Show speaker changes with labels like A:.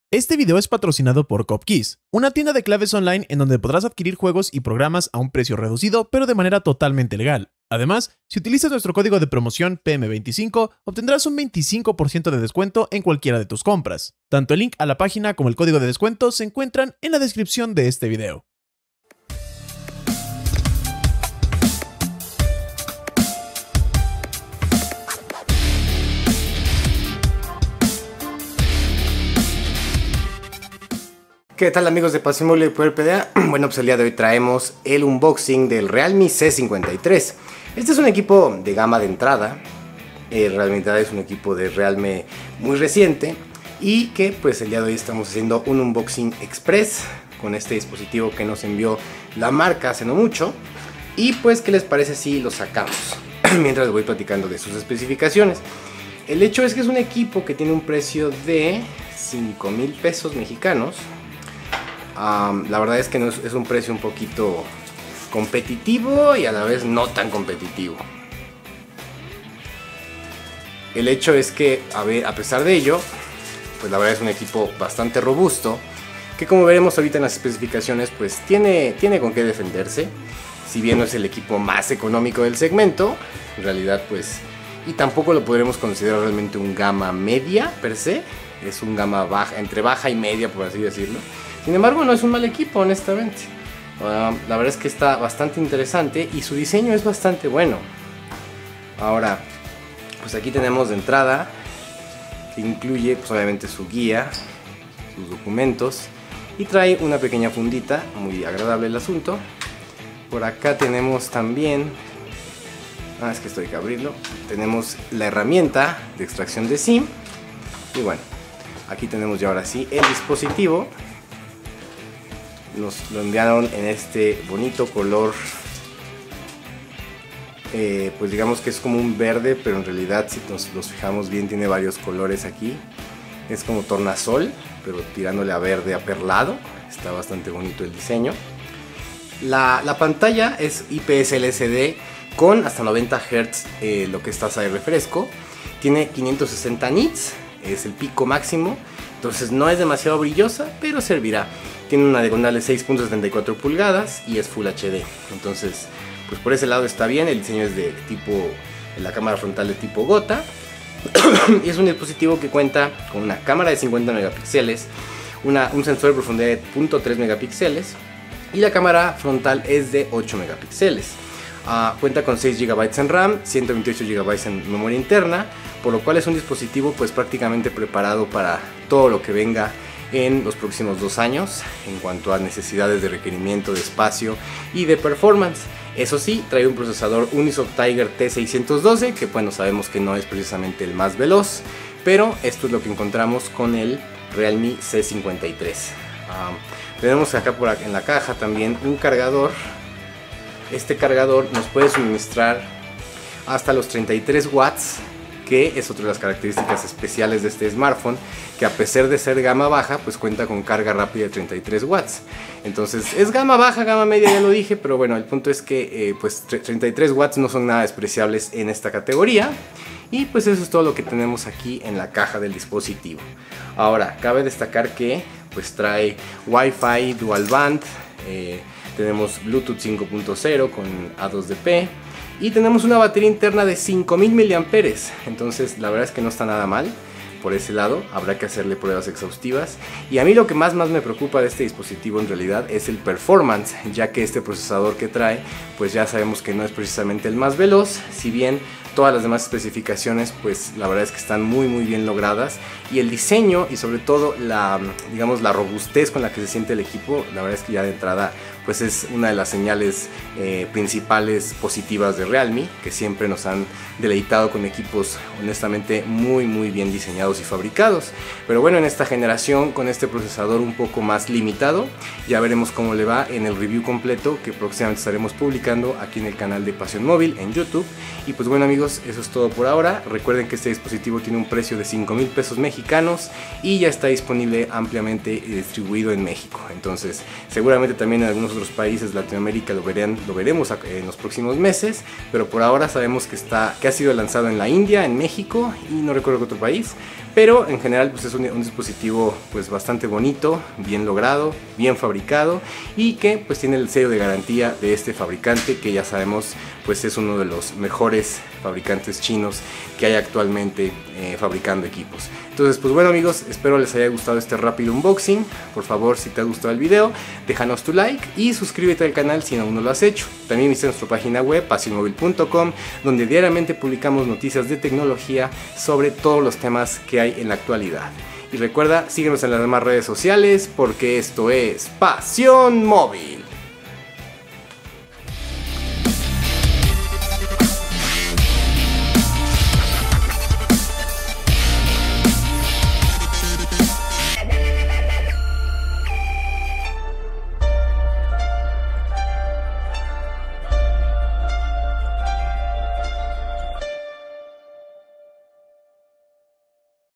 A: Este video es patrocinado por Copkeys, una tienda de claves online en donde podrás adquirir juegos y programas a un precio reducido pero de manera totalmente legal. Además, si utilizas nuestro código de promoción PM25, obtendrás un 25% de descuento en cualquiera de tus compras. Tanto el link a la página como el código de descuento se encuentran en la descripción de este video.
B: ¿Qué tal, amigos de Pasión Móvil y Poder PDA? Bueno, pues el día de hoy traemos el unboxing del Realme C53. Este es un equipo de gama de entrada. Realmente es un equipo de Realme muy reciente. Y que pues el día de hoy estamos haciendo un unboxing express con este dispositivo que nos envió la marca hace no mucho. Y pues, ¿qué les parece si lo sacamos? Mientras les voy platicando de sus especificaciones. El hecho es que es un equipo que tiene un precio de 5,000 pesos mexicanos. La verdad es que es un precio un poquito competitivo y a la vez no tan competitivo. El hecho es que, a pesar de ello, pues la verdad es un equipo bastante robusto, que como veremos ahorita en las especificaciones, pues tiene con qué defenderse. Si bien no es el equipo más económico del segmento, en realidad pues, y tampoco lo podremos considerar realmente un gama media per se, es un gama baja, entre baja y media, por así decirlo. Sin embargo, no es un mal equipo, honestamente. La verdad es que está bastante interesante y su diseño es bastante bueno. Ahora, pues aquí tenemos de entrada, que incluye pues obviamente su guía, sus documentos, y trae una pequeña fundita, muy agradable el asunto. Por acá tenemos también, es que esto hay que abrirlo, tenemos la herramienta de extracción de SIM. Y bueno, aquí tenemos ya ahora sí el dispositivo. Nos lo enviaron en este bonito color, pues digamos que es como un verde, pero en realidad si nos fijamos bien tiene varios colores aquí. Es como tornasol, pero tirándole a verde aperlado. Está bastante bonito el diseño. La pantalla es IPS LCD con hasta 90 Hz lo que es tasa de refresco. Tiene 560 nits, es el pico máximo. Entonces no es demasiado brillosa, pero servirá. Tiene una diagonal de 6.74 pulgadas y es Full HD. Entonces, pues por ese lado está bien. El diseño es de tipo, la cámara frontal de tipo gota. Y es un dispositivo que cuenta con una cámara de 50 megapíxeles, un sensor de profundidad de 0.3 megapíxeles y la cámara frontal es de 8 megapíxeles. Cuenta con 6 GB en RAM, 128 GB en memoria interna, por lo cual es un dispositivo pues prácticamente preparado para todo lo que venga en los próximos 2 años en cuanto a necesidades de requerimiento de espacio y de performance. Eso sí, trae un procesador Unisoc Tiger T612 que bueno, sabemos que no es precisamente el más veloz, pero esto es lo que encontramos con el Realme C53. Tenemos acá en la caja también un cargador. Este cargador nos puede suministrar hasta los 33 watts, que es otra de las características especiales de este smartphone, que a pesar de ser gama baja, pues cuenta con carga rápida de 33 watts. Entonces es gama baja, gama media, ya lo dije, pero bueno, el punto es que pues 33 watts no son nada despreciables en esta categoría. Y pues eso es todo lo que tenemos aquí en la caja del dispositivo. Ahora, cabe destacar que pues trae Wi-Fi Dual Band, tenemos Bluetooth 5.0 con A2DP y tenemos una batería interna de 5000 mAh. Entonces la verdad es que no está nada mal. Por ese lado habrá que hacerle pruebas exhaustivas. Y a mí lo que más me preocupa de este dispositivo en realidad es el performance, ya que este procesador que trae pues ya sabemos que no es precisamente el más veloz, si bien todas las demás especificaciones pues la verdad es que están muy bien logradas, y el diseño y sobre todo la robustez con la que se siente el equipo, la verdad es que ya de entrada pues es una de las señales principales positivas de Realme, que siempre nos han deleitado con equipos honestamente muy bien diseñados y fabricados. Pero bueno, en esta generación con este procesador un poco más limitado, ya veremos cómo le va en el review completo que próximamente estaremos publicando aquí en el canal de Pasión Móvil en YouTube. Y pues bueno, amigos, eso es todo por ahora. Recuerden que este dispositivo tiene un precio de 5,000 pesos mexicanos y ya está disponible ampliamente distribuido en México. Entonces seguramente también en algunos otros países de Latinoamérica lo veremos en los próximos meses, pero por ahora sabemos que ha sido lanzado en la India, en México y no recuerdo qué otro país. pero en general pues es un dispositivo pues bastante bonito, bien logrado, bien fabricado y que pues tiene el sello de garantía de este fabricante, que ya sabemos pues es uno de los mejores fabricantes chinos que hay actualmente fabricando equipos. Entonces pues bueno amigos, espero les haya gustado este rápido unboxing. Por favor, si te ha gustado el video, déjanos tu like y suscríbete al canal si aún no lo has hecho. También visita nuestra página web pasionmobile.com, donde diariamente publicamos noticias de tecnología sobre todos los temas que hay en la actualidad. Y recuerda, síguenos en las demás redes sociales porque esto es Pasión Móvil.